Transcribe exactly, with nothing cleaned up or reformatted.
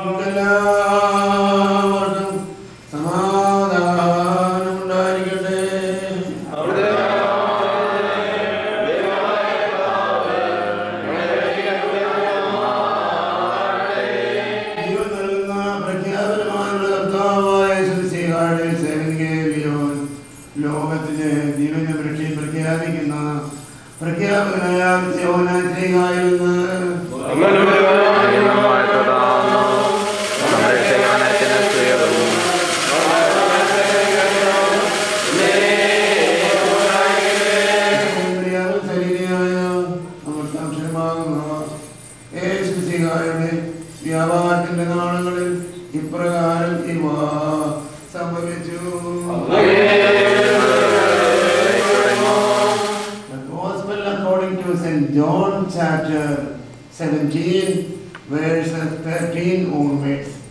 വ്യാപാരത്തിന്റെ നാളുകളിൽ ഇപ്രകാരം ഇവ സംഭവിച്ചു. The Gospel according to Saint John chapter seventeen verses thirteen onwards.